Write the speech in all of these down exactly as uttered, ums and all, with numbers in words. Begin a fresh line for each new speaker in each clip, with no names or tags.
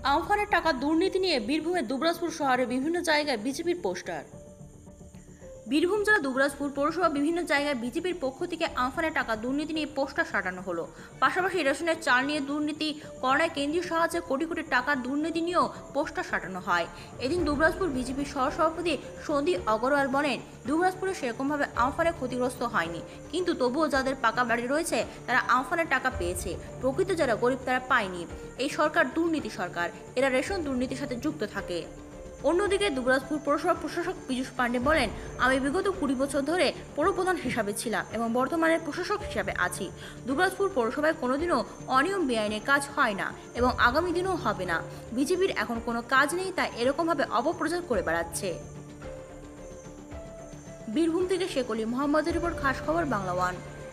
আমফানের টাকা দুর্নীতি নিয়ে বীরভূমের দুবরাজপুর শহরে বিভিন্ন জায়গায় বিজেপির পোস্টার। বীরভূম জেলা দুবরাজপুর পৌরসভা বিভিন্ন জায়গায় বিজেপির পক্ষ থেকে আমফানের টাকা দুর্নীতি নিয়ে পোস্টার সাটানো হলো। পাশাপাশি রেশনের চাল নিয়ে দুর্নীতি, করোনায় কেন্দ্রীয় সাহায্যে কোটি কোটি টাকার দুর্নীতি নিয়েও পোস্টার সাটানো হয়। এদিন দুবরাজপুর বিজেপির সহসভাপতি সন্দীপ অগ্রওয়াল বলেন, দুবরাজপুরে সেরকমভাবে আমফানে ক্ষতিগ্রস্ত হয়নি, কিন্তু তবুও যাদের পাকা বাড়ি রয়েছে তারা আমফানের টাকা পেয়েছে। প্রকৃত যারা গরিব তারা পায়নি। এই সরকার দুর্নীতি সরকার, এরা রেশন দুর্নীতির সাথে যুক্ত থাকে। অন্যদিকে দুবরাজপুর পৌরসভা প্রশাসক পীযূষ পাণ্ডে বলেন, আমি বিগত কুড়ি বছর ধরে পৌরপ্রধান হিসাবে ছিলাম এবং বর্তমানে প্রশাসক হিসাবে আছি। দুবরাজপুর পৌরসভায় কোনোদিনও অনিয়ম বেআইনের কাজ হয় না এবং আগামী দিনেও হবে না। বিজেপির এখন কোনো কাজ নেই, তাই এরকমভাবে অপপ্রচার করে বেড়াচ্ছে। বীরভূম থেকে শেকলি মোহাম্মদের রিপোর্ট, খাস খবর বাংলা ওয়ান।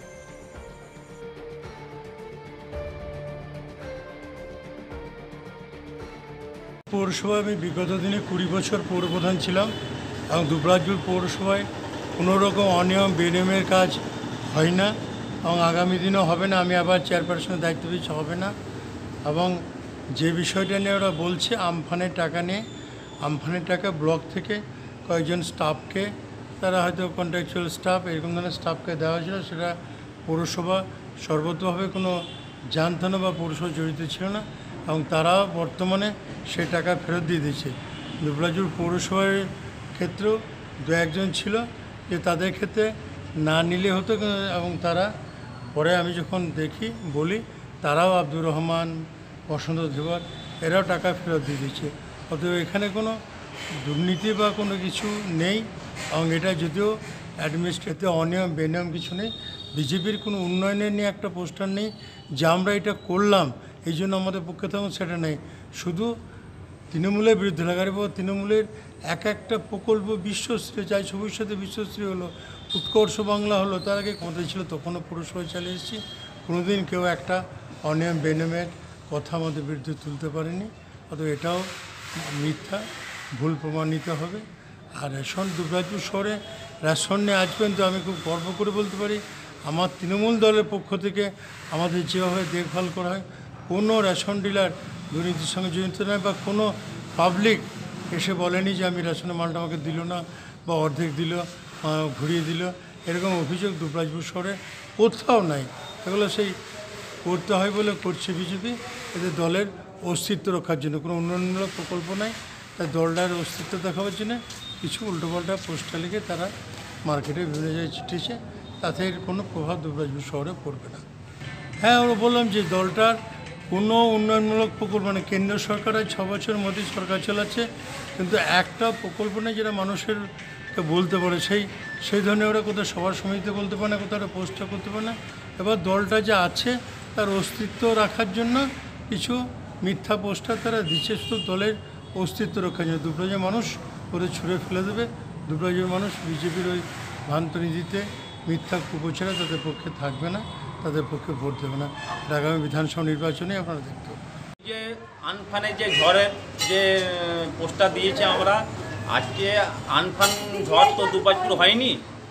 পৌরসভায় আমি বিগত দিনে কুড়ি বছর পৌরপ্রধান ছিলাম এবং দুবরাজপুর পৌরসভায় কোনো রকম অনিয়ম বেনিয়মের কাজ হয় না এবং আগামী দিনেও হবে না। আমি আবার চেয়ারপারসনের দায়িত্ব পেয়েছি, হবে না। এবং যে বিষয়টা নিয়ে ওরা বলছে আমফানের টাকা নিয়ে, আমফানের টাকা ব্লক থেকে কয়েকজন স্টাফকে, তারা হয়তো কন্ট্রাকচুয়াল স্টাফ, এরকম ধরনের স্টাফকে দেওয়া হয়েছিল। সেটা পৌরসভা সর্বতভাবে কোনো জানতো না বা পৌরসভা জড়িত ছিল না এবং তারা বর্তমানে সে টাকা ফেরত দিয়ে দিয়েছে। দুবরাজপুর পৌরসভার ক্ষেত্রেও দু একজন ছিল যে তাদের ক্ষেত্রে না নিলে হতো এবং তারা পরে আমি যখন দেখি বলি, তারাও আব্দুর রহমান, বসন্ত ধীবর, এরাও টাকা ফেরত দিয়ে দিচ্ছে। অতএব এখানে কোনো দুর্নীতি বা কোনো কিছু নেই এবং এটা যদিও অ্যাডমিনিস্ট্রেটিভ অনিয়ম বেনিয়ম কিছু নেই। বিজেপির কোনো উন্নয়নের নিয়ে একটা পোস্টার নেই যে আমরা এটা করলাম এই জন্য আমাদের পক্ষে তখন সেটা নেই। শুধু তৃণমূলের বিরুদ্ধে লাগার পর তৃণমূলের এক একটা প্রকল্প বিশ্বশ্রী, চাই ভবিষ্যতে বিশ্বশ্রী হলো, উৎকর্ষ বাংলা হলো, তার আগে কোথায় ছিল তখনও পৌরসভায় চালিয়ে এসেছি। কোনোদিন কেউ একটা অনিয়ম বেনিয়মের কথা আমাদের বিরুদ্ধে তুলতে পারেনি। অতএব এটাও মিথ্যা, ভুল প্রমাণিত হবে। আর রেশন দুবরাজপুর শহরে রেশন নিয়ে আজ পর্যন্ত আমি খুব গর্ব করে বলতে পারি, আমার তৃণমূল দলের পক্ষ থেকে আমাদের যেভাবে দেখভাল করা হয়, কোনো রেশন ডিলার দুর্নীতির সঙ্গে জড়িত নয় বা কোনো পাবলিক এসে বলেনি যে আমি রেশনের মালটা আমাকে দিল না বা অর্ধেক দিল, ঘুরিয়ে দিল, এরকম অভিযোগ দুবরাজপুর শহরে কোথাও নাই। এগুলো সেই করতে হয় বলে করছে বিজেপি, এদের দলের অস্তিত্ব রক্ষার জন্য। কোনো উন্নয়নমূলক প্রকল্প নাই, তাই দলটার অস্তিত্ব দেখাবার জন্য কিছু উল্টোপাল্টা পোস্টার লিখে তারা মার্কেটে বিভিন্ন জায়গায় ছিটিয়েছে, তাতে এর কোনো প্রভাব দুবরাজপুর শহরে পড়বে না। হ্যাঁ, আমরা বললাম যে দলটার কোনো উন্নয়নমূলক প্রকল্প মানে কেন্দ্র সরকার আজ ছ বছর মোদী সরকার চালাচ্ছে, কিন্তু একটা প্রকল্প নেই যেটা মানুষেরকে বলতে পারে, সেই সেই ধরনের ওরা কোথাও সবার সমিতিতে বলতে পারে না, কোথাও ওরা পোস্টার করতে পারে না। এবার দলটা যা আছে তার অস্তিত্ব রাখার জন্য কিছু মিথ্যা পোস্টার তারা দিচ্ছে, শুধু দলের অস্তিত্ব রক্ষার জন্য। দুবরাজের মানুষ ওদের ছুঁড়ে ফেলে দেবে। দুবরাজের মানুষ বিজেপির ওই ভ্রান্ত নীতিতে মিথ্যা কুপ্রচারে তাদের পক্ষে থাকবে না, তাদের পক্ষে ভোট দেবে না। আগামী বিধানসভা নির্বাচনে আপনারা দেখতে পাবেন।
যে আনফানে যে ঝড়ের যে পোস্টার দিয়েছে আমরা, আজকে আনফান ঝড় তো দুবরাজপুর হয়নি।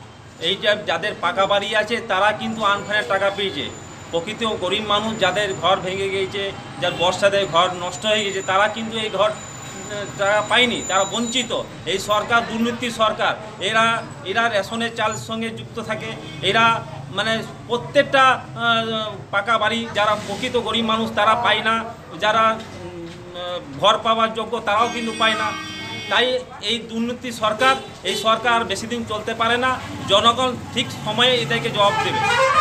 এই যে যাদের পাকা বাড়ি আছে তারা কিন্তু আনফানের টাকা পেয়েছে। প্রকৃত গরিব মানুষ যাদের ঘর ভেঙে গিয়েছে, যার বর্ষাতে ঘর নষ্ট হয়ে গেছে, তারা কিন্তু এই ঘর টাকা পায়নি, তারা বঞ্চিত। এই সরকার দুর্নীতির সরকার। এরা এরা রেশনের চালের সঙ্গে যুক্ত থাকে। এরা মানে প্রত্যেকটা পাকা বাড়ি যারা প্রকৃত গরিব মানুষ তারা পায় না, যারা ঘর পাওয়ার যোগ্য তারাও কিন্তু পায় না। তাই এই দুর্নীতি সরকার, এই সরকার বেশি দিন চলতে পারে না। জনগণ ঠিক সময়ে এদেরকে জবাব দেবে।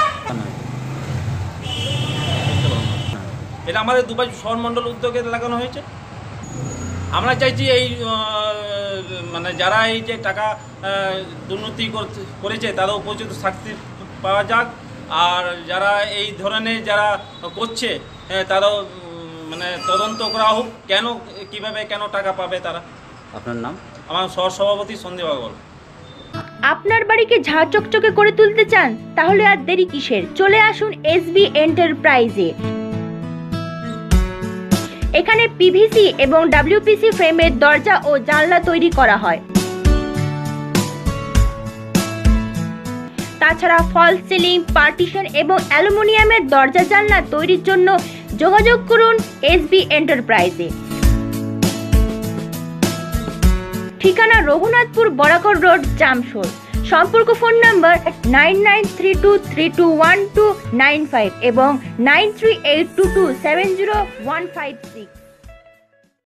এটা আমাদের দুবরাজপুর শহর মণ্ডল উদ্যোগে লাগানো হয়েছে। আমরা চাইছি এই মানে যারা এই যে টাকা দুর্নীতি করেছে তারা উপযুক্ত শাস্তি পাওয়া যাক, আর যারা এই ধরনের যারা করছে তারাও মানে তদন্ত করা হোক, কেন কিভাবে কেন টাকা পাবে তারা।
আপনার নাম?
আমার সহসভাপতি সন্দীপ অগ্রওয়াল।
আপনার বাড়িকে ঝাঁ চকচকে করে তুলতে চান? তাহলে আর দেরি কিসের, চলে আসুন এসবি এন্টারপ্রাইজে। এখানে পিভিসি এবং ডাব্লিউপিসি ফ্রেমের দরজা ও জানলা তৈরি করা হয়। তাছাড়া ফলস সিলিং, পার্টিশন এবং অ্যালুমিনিয়ামের দরজা জানলা তৈরির জন্য যোগাযোগ করুন এসবি এন্টারপ্রাইজে। ঠিকানা রঘুনাথপুর বরাকর রোড, জামশোর। সম্পর্ক phone number nine nine three two three two one two nine five এবং nine three eight two two seven zero one five six.